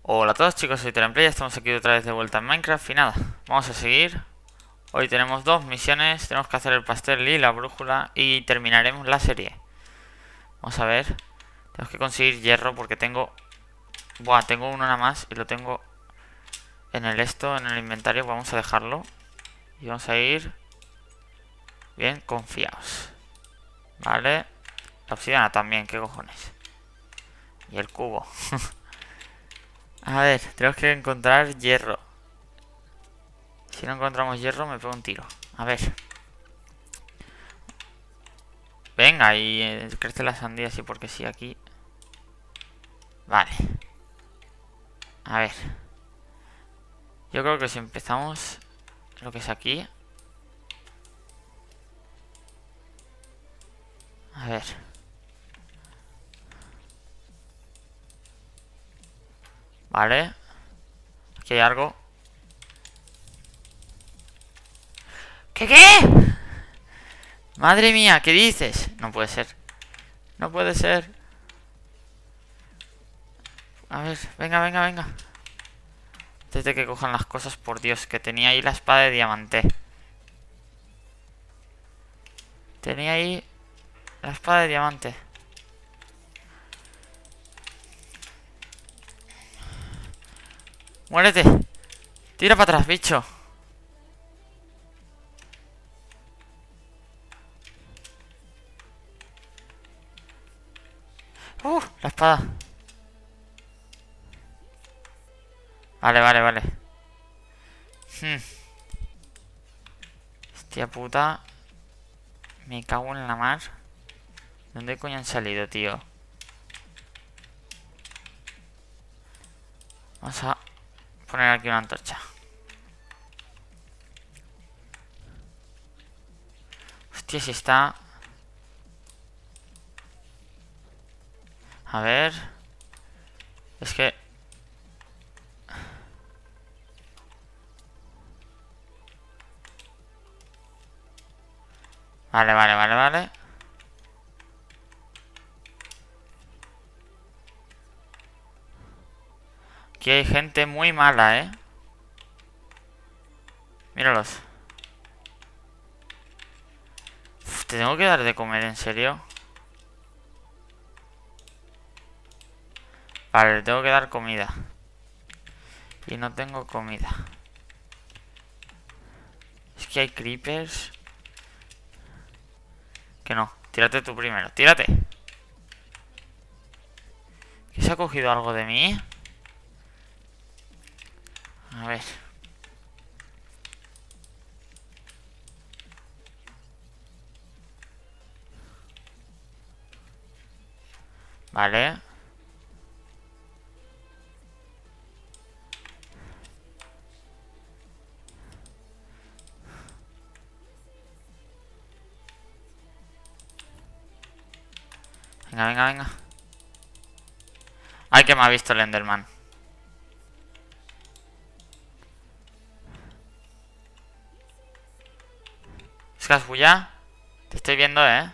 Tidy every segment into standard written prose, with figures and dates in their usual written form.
Hola a todos chicos, soy Terenplay, estamos aquí otra vez de vuelta en Minecraft y nada, vamos a seguir. Hoy tenemos dos misiones, tenemos que hacer el pastel y la brújula y terminaremos la serie. Vamos a ver, tenemos que conseguir hierro porque tengo... Buah, tengo uno nada más y lo tengo en en el inventario, vamos a dejarlo. Y vamos a ir bien confiados. Vale, la obsidiana también, qué cojones. Y el cubo. A ver, tenemos que encontrar hierro. Si no encontramos hierro me pego un tiro. A ver. Venga, y crece la sandía así porque sí, aquí. Vale. A ver. Yo creo que si empezamos lo que es aquí. A ver. Vale. Aquí hay algo. ¿Qué? Madre mía, ¿qué dices? No puede ser. No puede ser. A ver, venga. Antes de que cojan las cosas, por Dios, que tenía ahí la espada de diamante. Tenía ahí la espada de diamante. ¡Muérete! Tira para atrás, bicho. La espada. Vale. Hostia puta. Me cago en la mar. ¿Dónde coño han salido, tío? Vamos a poner aquí una antorcha. Hostia, si está... A ver... Es que... Vale. Aquí hay gente muy mala, ¿eh? Míralos. Uf, te tengo que dar de comer, ¿en serio? Vale, le tengo que dar comida. Y no tengo comida. Es que hay creepers. Que no, tírate tú primero, tírate. ¿Que se ha cogido algo de mí? A ver. Vale. Venga. Ay, que me ha visto el Enderman. ¿Escasbulla? Te estoy viendo, ¿eh?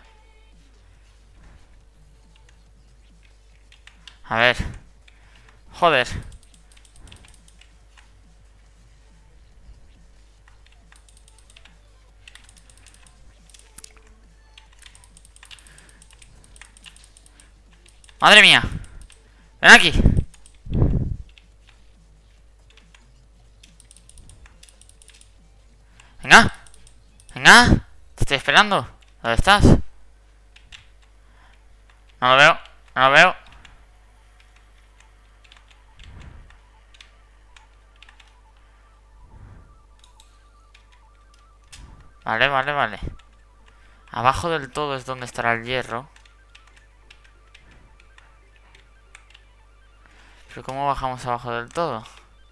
A ver. Joder. Madre mía. Ven aquí. Venga. Te estoy esperando. ¿Dónde estás? No lo veo. Vale. Abajo del todo es donde estará el hierro. Pero ¿cómo bajamos abajo del todo?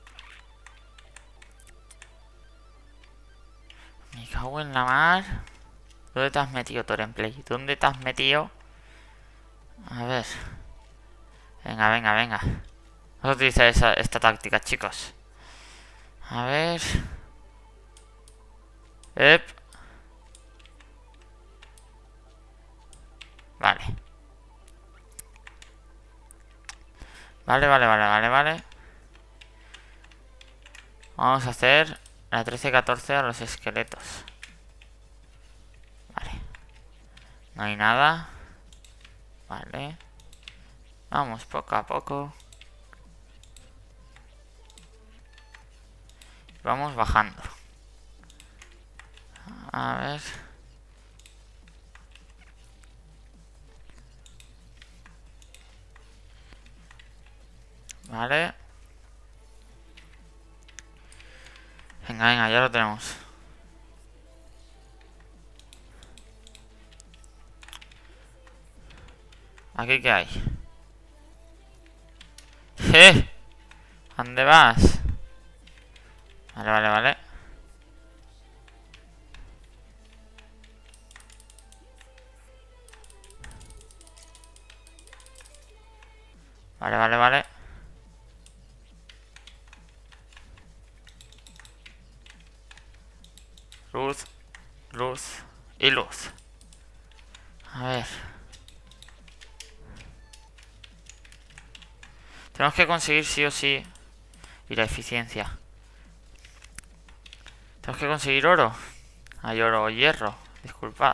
Me cago en la mar. ¿Dónde te has metido, Torenplay? ¿Dónde te has metido? A ver. Venga. Vamos a utilizar esta táctica, chicos. A ver. Ep. Vale. Vale. Vamos a hacer la 13-14 a los esqueletos. Vale. No hay nada. Vale. Vamos poco a poco. Vamos bajando. A ver. Vale. Venga, venga, ya lo tenemos. ¿Aquí qué hay? ¡Eh! ¿Dónde vas? Vale, vale, vale. Vale, vale, vale. Luz, luz y luz. A ver. Tenemos que conseguir sí o sí. Y la eficiencia. Tenemos que conseguir oro. Hay oro o hierro. Disculpad.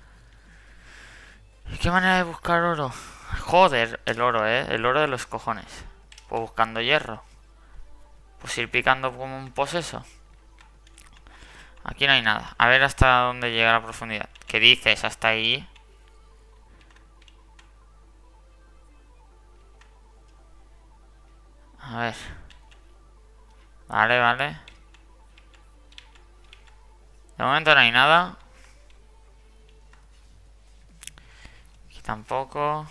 ¿Qué manera de buscar oro? Joder, el oro, el oro de los cojones. Pues buscando hierro. Pues ir picando como un poseso. Aquí no hay nada. A ver hasta dónde llega la profundidad. ¿Qué dices? Hasta ahí. A ver. Vale, vale. De momento no hay nada. Aquí tampoco.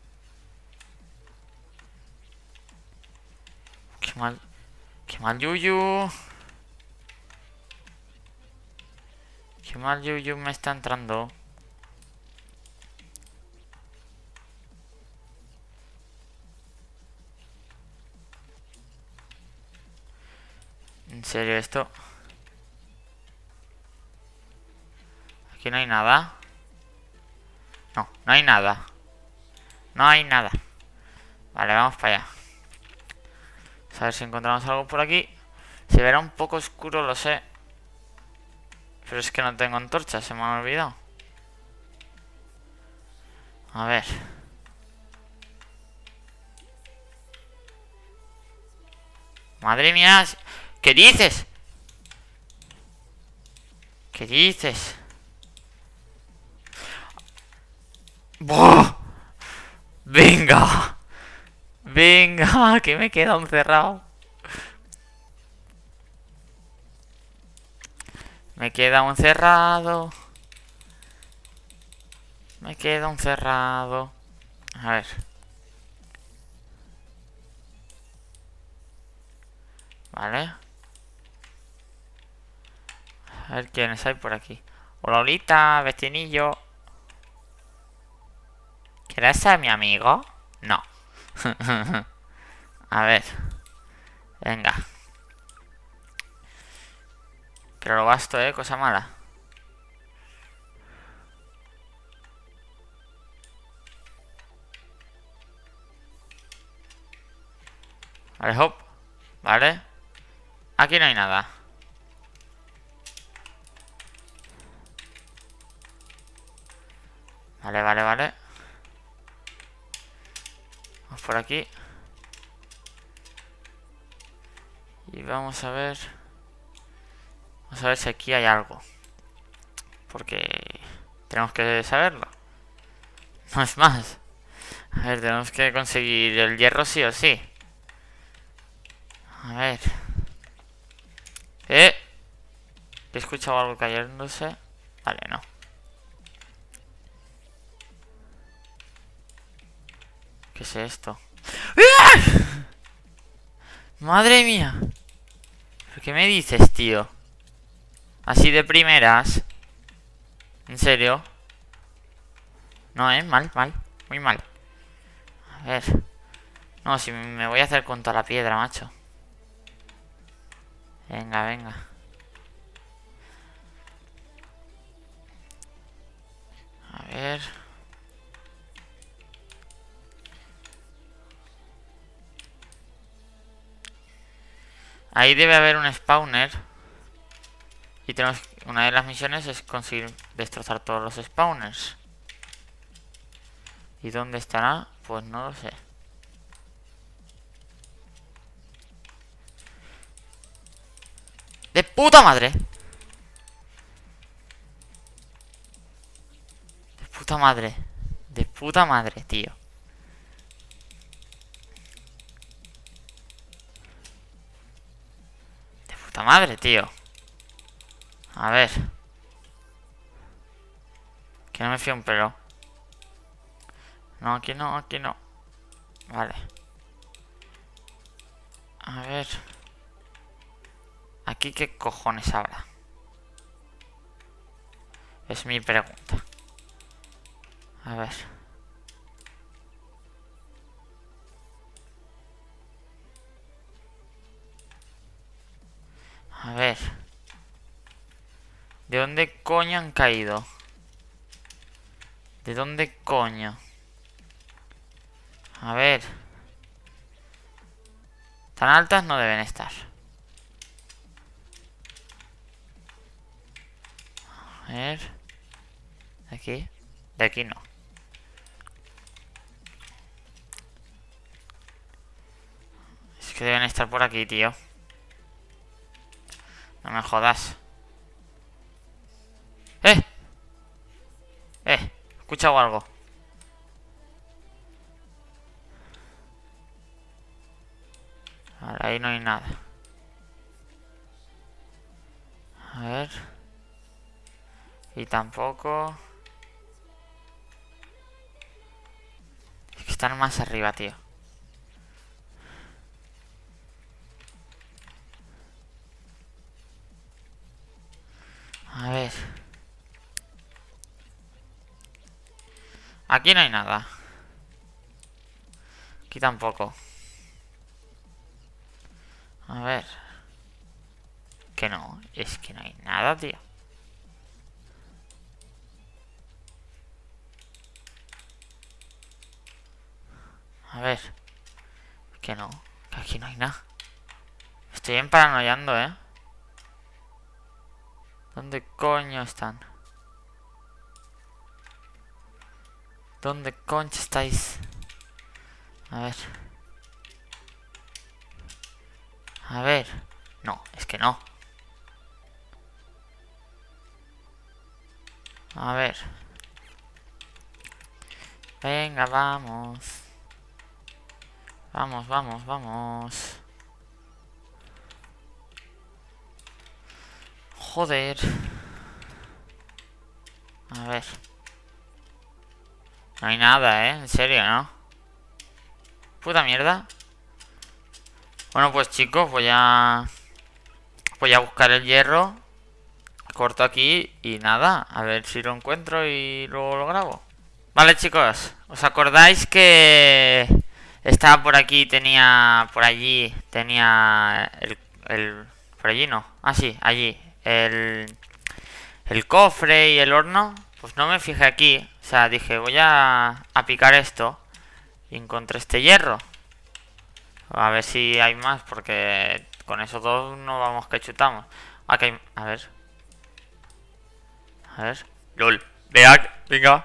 Qué mal. Qué mal yuyu. Qué mal yuyu me está entrando. ¿En serio esto? Aquí no hay nada. No, no hay nada. No hay nada. Vale, vamos para allá. A ver si encontramos algo por aquí. Se verá un poco oscuro, lo sé. Pero es que no tengo antorchas, se me han olvidado. A ver. Madre mía. ¿Qué dices? ¿Qué dices? ¡Buah! ¡Venga! ¡Venga! Que me queda encerrado. Me queda un cerrado. Me queda un cerrado. A ver. Vale. A ver quiénes hay por aquí. Hola, Olita, vecinillo. ¿Quieres ser mi amigo? No. A ver. Venga. Pero lo gasto, cosa mala. Vale, hop. Vale. Aquí no hay nada. Vale, vale, vale. Vamos por aquí. Y vamos a ver. Vamos a ver si aquí hay algo. Porque tenemos que saberlo. No es más. A ver, tenemos que conseguir el hierro sí o sí. A ver. He escuchado algo cayéndose. Vale, no. ¿Qué es esto? ¡Ah! ¡Madre mía! ¿Pero qué me dices, tío? Así de primeras. ¿En serio? No, mal, mal. Muy mal. A ver. No, si me voy a hacer contra la piedra, macho. Venga, venga. A ver. Ahí debe haber un spawner. Y tenemos... Una de las misiones es conseguir destrozar todos los spawners. ¿Y dónde estará? Pues no lo sé. ¡De puta madre! ¡De puta madre! ¡De puta madre, tío! ¡De puta madre, tío! A ver. Que no me fío un pelo. No, aquí no, aquí no. Vale. A ver. ¿Aquí qué cojones habrá? Es mi pregunta. A ver. A ver. ¿De dónde coño han caído? ¿De dónde coño? A ver. Tan altas no deben estar. A ver. ¿De aquí? De aquí no. Es que deben estar por aquí, tío. No me jodas. ¡Eh! ¡Eh! ¿He escuchado algo? Vale, ahí no hay nada. A ver. Y tampoco... Es que están más arriba, tío. A ver. Aquí no hay nada. Aquí tampoco. A ver. Que no. Es que no hay nada, tío. A ver. Que no. Que aquí no hay nada. Estoy emparanoiando, ¿eh? ¿Dónde coño están? ¿Dónde concha estáis? A ver. A ver. No, es que no. A ver. Venga, vamos. Vamos, vamos, vamos. Joder. A ver. No hay nada, ¿eh? En serio, ¿no? Puta mierda. Bueno, pues chicos, voy a buscar el hierro. Corto aquí y nada. A ver si lo encuentro y luego lo grabo. Vale, chicos. ¿Os acordáis que estaba por aquí, por allí, tenía por allí no. Ah, sí, allí. El cofre y el horno. Pues no me fijé aquí. O sea, dije, voy a picar esto. Y encontré este hierro. A ver si hay más, porque con esos dos no vamos que chutamos. Aquí hay... A ver. A ver. LOL. Venga.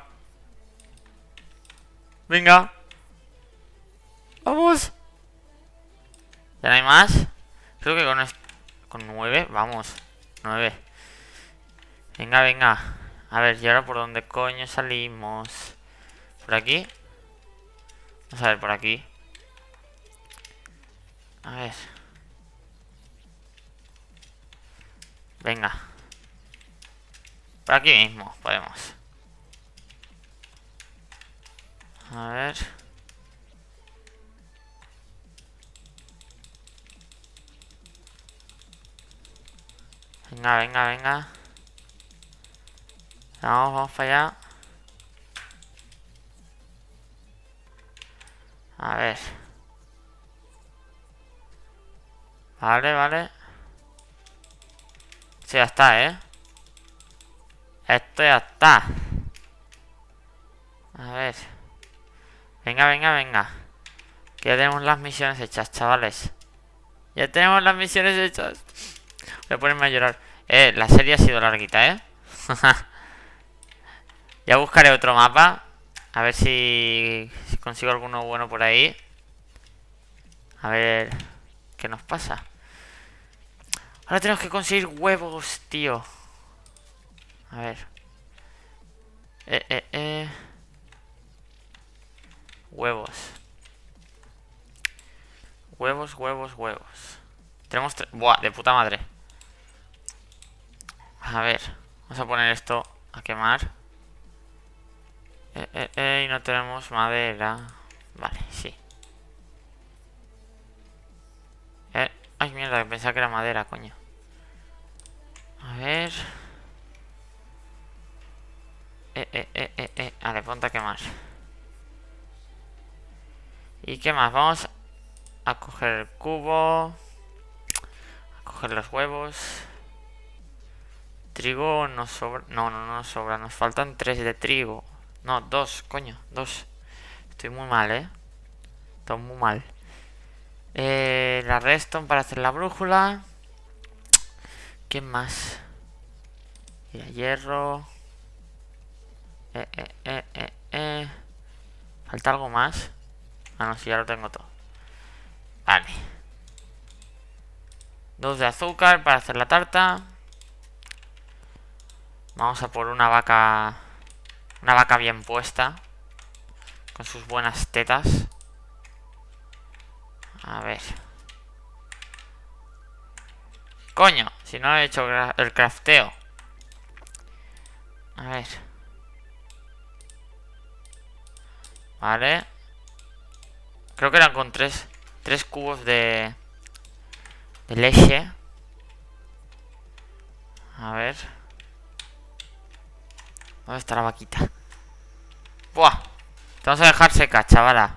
Venga. Vamos. ¿Ya no hay más? Creo que con 9, vamos. 9. Venga, venga. A ver, ¿y ahora por dónde coño salimos? ¿Por aquí? Vamos a ver, por aquí. A ver. Venga. Por aquí mismo podemos. A ver. Venga, venga, venga. Vamos para allá. A ver. Vale, vale. Sí, ya está, ¿eh? Esto ya está. A ver. Venga, venga, venga. Que ya tenemos las misiones hechas, chavales. Ya tenemos las misiones hechas. Voy a ponerme a llorar. La serie ha sido larguita, ¿eh? Ya buscaré otro mapa. A ver si consigo alguno bueno por ahí. A ver qué nos pasa. Ahora tenemos que conseguir huevos, tío. A ver. Huevos. Huevos, huevos, huevos. Tenemos tres. Buah, de puta madre. A ver. Vamos a poner esto a quemar. Y no tenemos madera. Vale, sí. Ay, mierda, que pensaba que era madera, coño. A ver. Vale, ponte a quemar. ¿Y qué más? Vamos a coger el cubo. A coger los huevos. Trigo nos sobra. No nos sobra. Nos faltan 3 de trigo. No, 2, coño, 2. Estoy muy mal, estoy muy mal. La redstone para hacer la brújula. ¿Qué más? Mira, hierro. ¿Falta algo más? Ah, no, sí, ya lo tengo todo. Vale. 2 de azúcar para hacer la tarta. Vamos a por una vaca. Una vaca bien puesta. Con sus buenas tetas. A ver. Coño, si no he hecho el crafteo. A ver. Vale. Creo que eran con 3 cubos de leche. A ver. ¿Dónde está la vaquita? ¡Buah! Te vamos a dejar seca, chavala.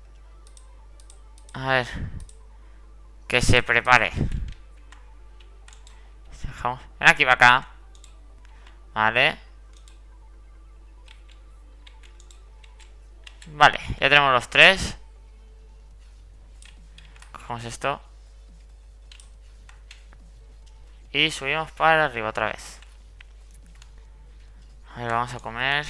A ver. Que se prepare. Dejamos. Ven aquí, vaca. Vale. Vale, ya tenemos los 3. Cogemos esto. Y subimos para arriba otra vez. A ver, vamos a comer.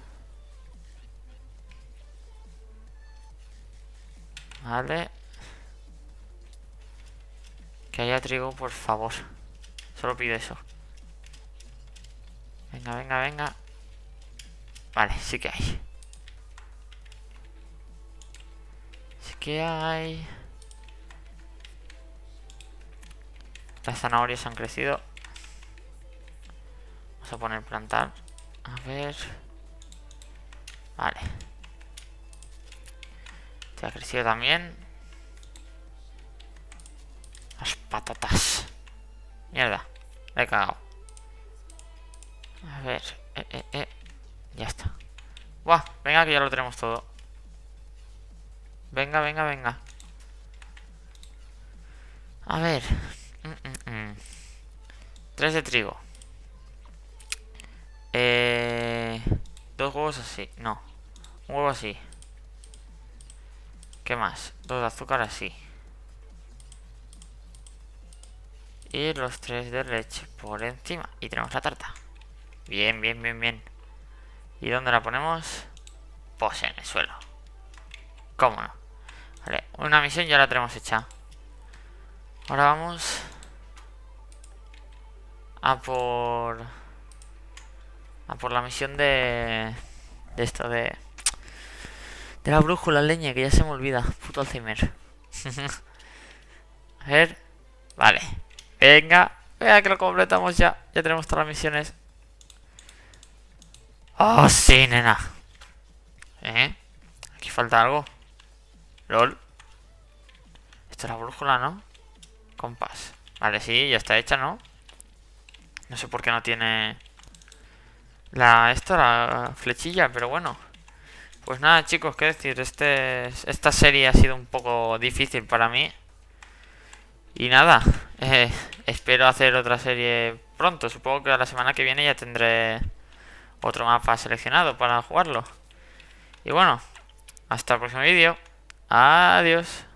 Vale. Que haya trigo, por favor. Solo pido eso. Venga, venga, venga. Vale, sí que hay. Sí que hay. Las zanahorias han crecido. Vamos a poner plantar. A ver. Vale. Este ha crecido también. Las patatas. Mierda. La he cagado. A ver. Ya está. Buah, venga que ya lo tenemos todo. Venga, venga, venga. A ver. 3 de trigo. 2 huevos así. No. Un huevo así. ¿Qué más? 2 de azúcar así. Y los 3 de leche por encima. Y tenemos la tarta. Bien, bien, bien, bien. ¿Y dónde la ponemos? Pues en el suelo. ¿Cómo no? Vale, una misión ya la tenemos hecha. Ahora vamos a por la misión de esto de la brújula, leña, que ya se me olvida. Puto Alzheimer. A ver. Vale. Venga. Venga que lo completamos ya. Ya tenemos todas las misiones. Oh, sí, nena. Aquí falta algo. LOL. Esto es la brújula, ¿no? Compás. Vale, sí, ya está hecha, ¿no? No sé por qué no tiene la flechilla, pero bueno. Pues nada, chicos, qué decir. Esta serie ha sido un poco difícil para mí. Y nada, espero hacer otra serie pronto. Supongo que la semana que viene ya tendré otro mapa seleccionado para jugarlo. Y bueno, hasta el próximo vídeo. Adiós.